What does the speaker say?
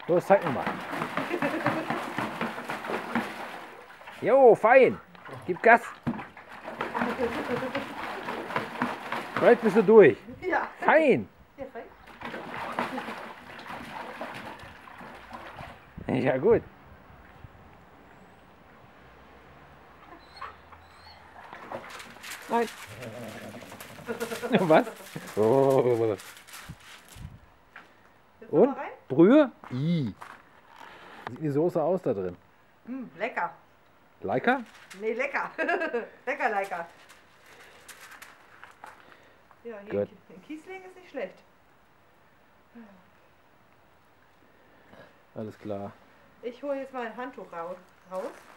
Los, zeig mir mal. Jo, fein. Gib Gas. Bald bist du durch. Ja. Fein. Ja, fein. Ja, gut. Nein. Was? Oh. Jetzt noch mal Und? rein? Brühe? Sieht die Soße aus da drin? Lecker. Leica? Nee, lecker. Lecker, lecker. Ja, hier Gut. ein Kiesling ist nicht schlecht. Alles klar. Ich hole jetzt mal ein Handtuch raus.